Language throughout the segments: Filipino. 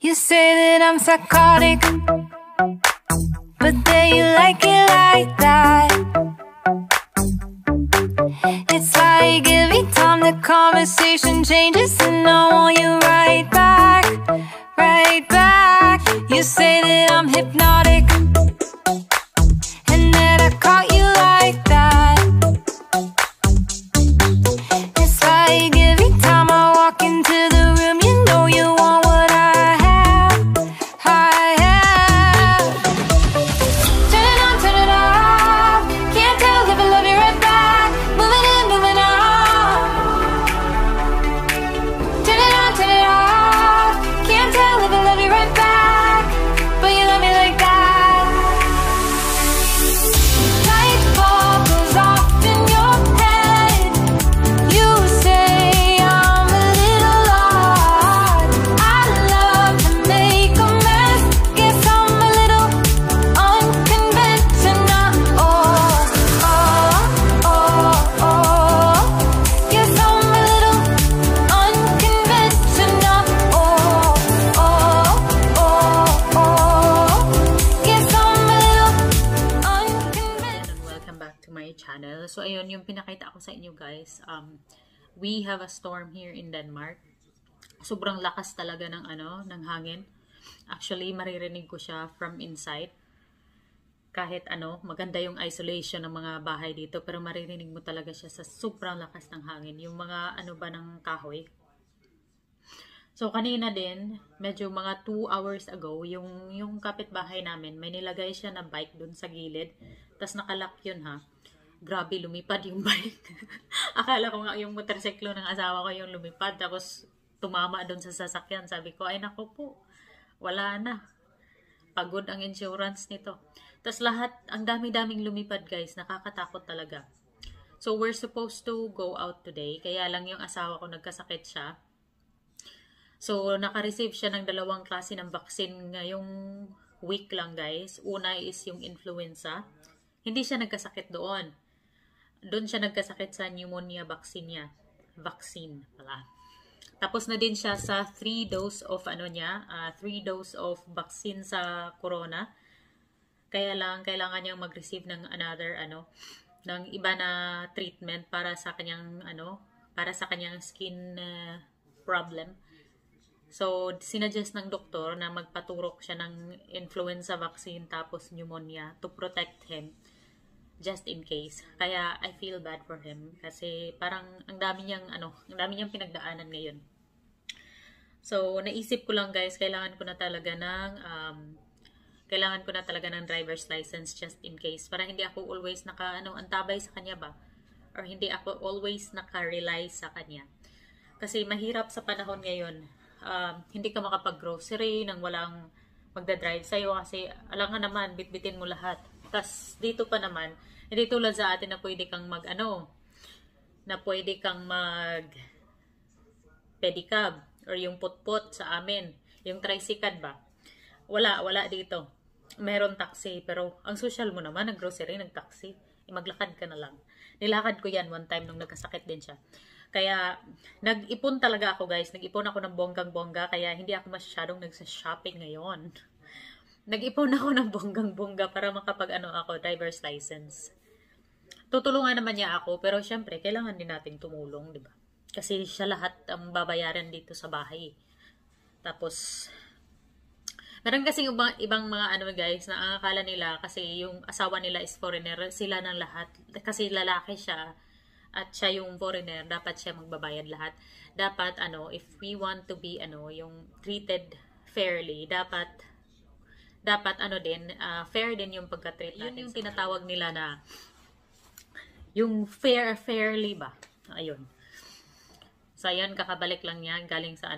You say that I'm psychotic, but then you like it like that. It's like every time the conversation changes, and I want you right back, right back. You say that I'm hypnotic, and that I caught you like that. It's like every time I walk into the room, you know you want what I have, I have. Turn it on, turn it off. Can't tell if I love you right back. Moving in, moving on. Turn it on, turn it off. Can't tell if I love you right back, but you love me like that. Light bulb goes off in your head. You say I'm a little odd. I love to make a mess. Guess I'm a little unconventional. Oh, oh, oh, oh. Guess I'm a little unconventional. Oh, oh, oh, oh. Guess I'm a little unconventional. Welcome back to my channel. So ayun, yung pinakita ko sa inyo guys, we have a storm here in Denmark. Sobrang lakas talaga ng ng hangin. Actually, maririnig ko siya from inside. Kahit maganda yung isolation ng mga bahay dito, pero maririnig mo talaga siya sa sobrang lakas ng hangin. Yung mga ba ng kahoy. So kanina din, medyo mga 2 hours ago, yung kapitbahay namin, may nilagay siya na bike dun sa gilid. Tas nakalock yun ha. Grabe, lumipad yung bike. Akala ko nga yung motorsiklo ng asawa ko yung lumipad. Tapos tumama dun sa sasakyan. Sabi ko, ay nako po, wala na. Pagod ang insurance nito. Tas lahat, ang dami-daming lumipad guys. Nakakatakot talaga. So we're supposed to go out today. Kaya lang yung asawa ko nagkasakit siya. So naka-receive siya ng 2 klase ng vaccine ngayong week lang guys. Una is yung influenza. Hindi siya nagkasakit doon. Doon siya nagkasakit sa pneumonia vaccine niya. Vaccine pala. Tapos na din siya sa 3 dose of 3 dose of vaccine sa corona. Kaya lang kailangan niyang mag-receive ng another ng iba na treatment para sa kanyang skin problem. So sinuggest ng doktor na magpaturok siya ng influenza vaccine tapos pneumonia to protect him. Just in case. Kaya I feel bad for him kasi parang ang dami niyang pinagdaanan ngayon. So naisip ko lang guys, kailangan ko na talaga ng driver's license just in case para hindi ako always antabay sa kanya ba, or hindi ako always naka-rely sa kanya. Kasi mahirap sa panahon ngayon. Hindi ka makapag-grocery nang walang magdadrive sa'yo kasi alam nga naman, bitbitin mo lahat. Tas dito pa naman, hindi tulad sa atin na pwede kang mag pedicab or yung putpot sa amin, yung tricycle ba. Wala dito. Meron taxi, pero ang social mo naman, nag-grocery, nag-taxi. Maglakad ka na lang. Nilakad ko yan one time nung nagkasakit din siya. Kaya nag-ipon talaga ako guys. Nag-ipon ako ng bonggang-bongga, kaya hindi ako masyadong nagsa-shopping ngayon. Nag-ipon ako ng bonggang-bongga para ako driver's license. Tutulungan naman niya ako, pero syempre kailangan din nating tumulong, 'di ba? Kasi siya lahat ang babayaran dito sa bahay. Tapos meron kasi ibang mga guys na ang akala nila kasi yung asawa nila is foreigner, sila ng lahat. Kasi lalaki siya at siya yung foreigner, dapat siya magbabayad lahat. Dapat if we want to be yung treated fairly, dapat fair din yung pagka-treat natin. Yun yung tinatawag nila na yung fairly ba? Ayun. So ayun, kakabalik lang niya galing sa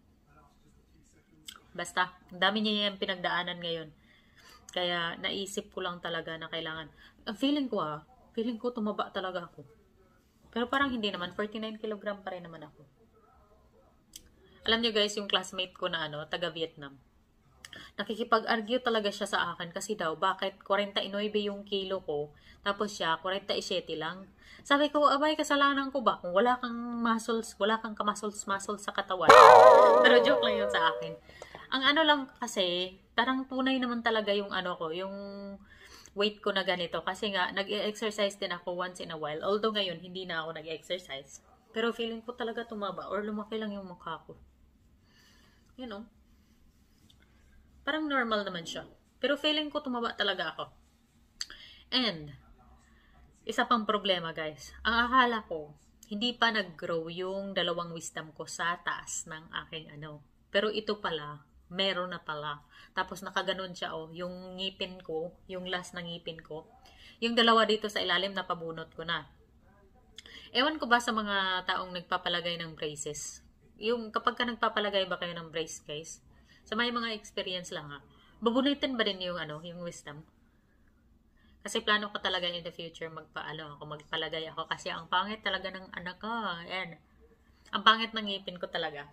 basta, ang dami niya yung pinagdaanan ngayon. Kaya naisip ko lang talaga na kailangan. Ang feeling ko tumaba talaga ako. Pero parang hindi naman, 49 kg pa rin naman ako. Alam niyo guys, yung classmate ko na taga Vietnam. Nakikipag-argue talaga siya sa akin kasi daw, bakit 49 yung kilo ko, tapos siya, 47 lang. Sabi ko, abay, kasalanan ko ba? Kung wala kang muscles sa katawan. Pero joke lang yun sa akin. Ang ano lang kasi, parang tunay naman talaga yung ano ko, yung weight ko na ganito. Kasi nga, nag-exercise din ako once in a while. Although ngayon, hindi na ako nag-exercise. Pero feeling ko talaga tumaba or lumaki lang yung mukha ko. You know? Parang normal naman siya. Pero feeling ko tumaba talaga ako. And, isa pang problema guys. Ang akala ko, hindi pa nag-grow yung dalawang wisdom ko sa taas ng aking ano. Pero ito pala, meron na pala. Tapos nakaganon siya yung ngipin ko, yung last na ngipin ko. Yung dalawa dito sa ilalim, napabunot ko na. Ewan ko ba sa mga taong nagpapalagay ng braces? Yung kapag ka nagpapalagay ba kayo ng brace guys? Sa may mga experience lang ha. Babunutin ba din yung ano, yung wisdom? Kasi plano ko talaga in the future magpalagay ako. Kasi ang pangit talaga ng anak ko. Ayan. Ang pangit ng ngipin ko talaga.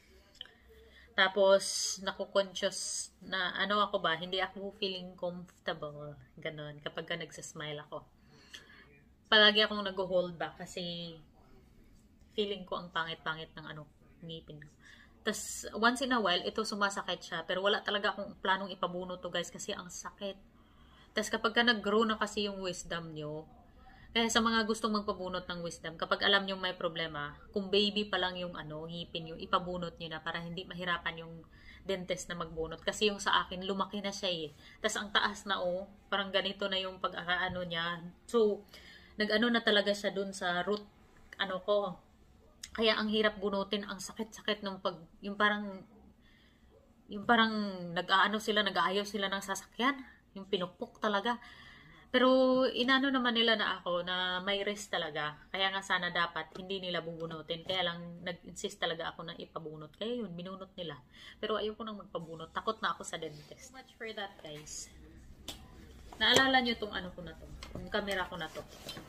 Tapos, naku-conscious na ano ako ba, hindi ako feeling comfortable. Ganon. Kapag ka nagsasmile ako. Palagi akong nag-hold back kasi feeling ko ang pangit-pangit ng ano, ngipin ko. Tapos, once in a while, ito sumasakit siya. Pero wala talaga akong planong ipabunot to guys kasi ang sakit. Tapos kapag ka nag-grow na kasi yung wisdom nyo, kaya sa mga gustong magpabunot ng wisdom, kapag alam nyo may problema, kung baby pa lang yung ano, ngipin nyo, ipabunot nyo na para hindi mahirapan yung dentist na magbunot. Kasi yung sa akin, lumaki na siya eh. Tapos ang taas na parang ganito na yung pag-ano niya. So, nag-ano na talaga siya dun sa root, ano ko. Kaya ang hirap bunutin, ang sakit-sakit nung yung parang nag-aano sila, nag-aayaw sila ng sasakyan. Yung pinupok talaga. Pero inano naman nila na ako na may risk talaga. Kaya nga sana dapat hindi nila bubunutin. Kaya lang nag-insist talaga ako na ipabunot. Kaya yun, binunot nila. Pero ayoko nang magpabunot. Takot na ako sa dentist. Much for that guys. Naalala nyo tong ano ko na to. Yung camera ko na to.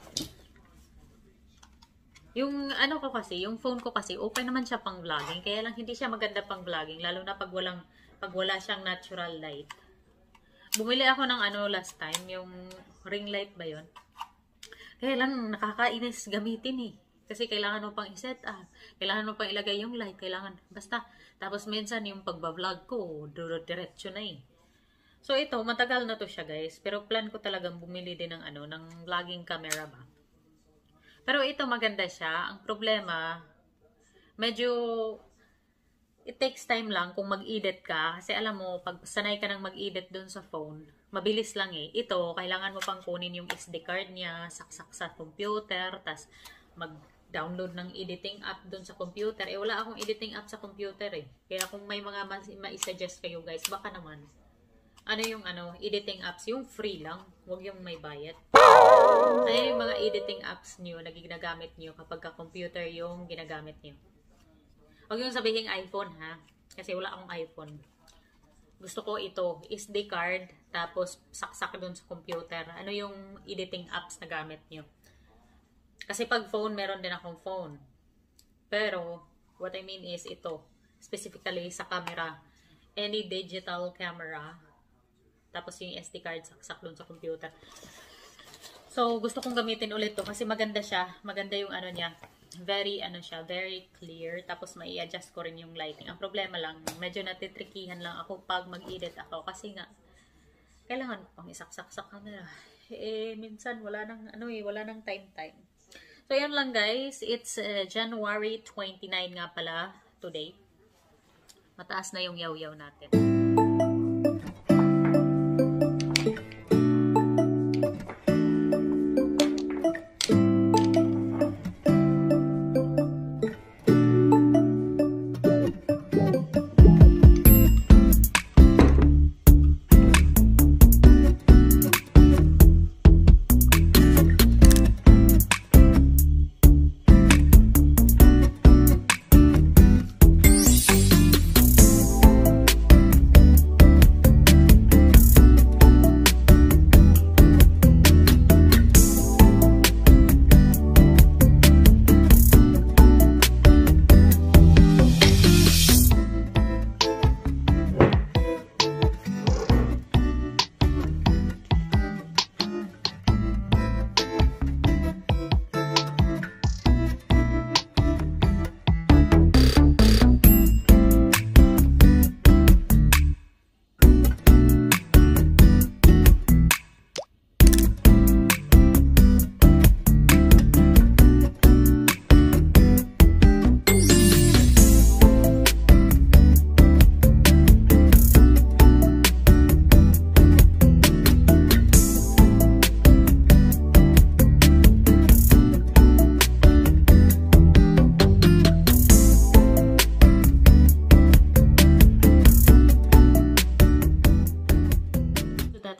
Yung ano ko kasi, yung phone ko kasi, okay naman siya pang vlogging. Kaya lang hindi siya maganda pang vlogging. Lalo na pag wala siyang natural light. Bumili ako ng ano last time, yung ring light ba yun? Kaya lang nakakainis gamitin eh. Kasi kailangan mo pang i-set up. Kailangan mo pang ilagay yung light. Kailangan, basta. Tapos minsan yung pagbablog ko, diretso na eh. So ito, matagal na to siya guys. Pero plan ko talagang bumili din ng ano, ng vlogging camera ba. Pero ito maganda siya. Ang problema, medyo it takes time lang kung mag-edit ka. Kasi alam mo, pag sanay ka nang mag-edit dun sa phone, mabilis lang eh. Ito, kailangan mo pang kunin yung SD card niya, saksak sa computer, tas mag-download ng editing app dun sa computer. Eh, wala akong editing app sa computer eh. Kaya kung may mga ma-suggest kayo guys, baka naman. Ano yung editing apps? Yung free lang. Huwag yung may bayad. Ano yung mga editing apps nyo na ginagamit nyo kapag ka-computer yung ginagamit nyo? Huwag yung sabihin iPhone ha. Kasi wala akong iPhone. Gusto ko ito. SD card. Tapos saksak dun sa computer. Ano yung editing apps na gamit nyo? Kasi pag phone, meron din akong phone. Pero, what I mean is ito. Specifically sa camera. Any digital camera. Tapos yung SD card saksak dun sa computer. So, gusto kong gamitin ulit to. Kasi maganda siya. Maganda yung ano niya. Very clear. Tapos may i-adjust ko rin yung lighting. Ang problema lang, medyo natitrikihan lang ako pag mag-edit ako. Kasi nga, kailangan pang isaksak sa camera. Eh, minsan wala nang time. So, yan lang guys. It's January 29 nga pala today. Mataas na yung yaw-yaw natin.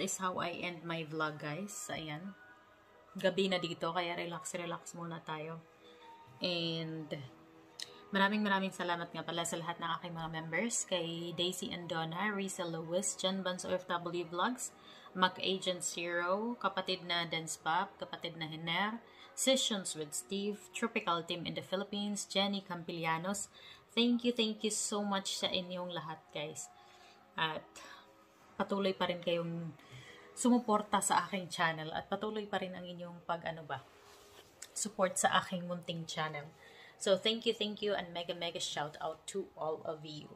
is how I end my vlog, guys. Ayan. Gabi na dito, kaya relax muna tayo. And maraming salamat nga pala sa lahat ng aking mga members. Kay Daisy and Donna, Risa Lewis, Jan Bans OFW Vlogs, Mac Agent Zero, kapatid na Dance Pop, kapatid na Hiner, Sessions with Steve, Tropical Team in the Philippines, Jenny Campilianos. Thank you so much sa inyong lahat, guys. At patuloy pa rin kayong sumuporta sa aking channel at patuloy pa rin ang inyong support sa aking munting channel. So thank you and mega shout out to all of you.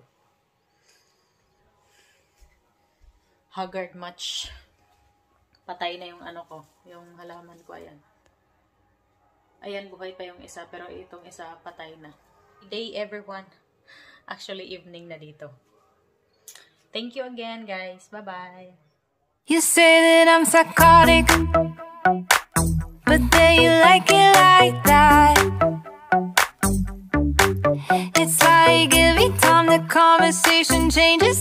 Haggard much. Patay na yung yung halaman ko, ayan. Ayan, buhay pa yung isa, pero itong isa patay na. Good day, everyone. Actually, evening na dito. Thank you again, guys. Bye-bye. You say that I'm psychotic, but then you like it like that. It's like every time the conversation changes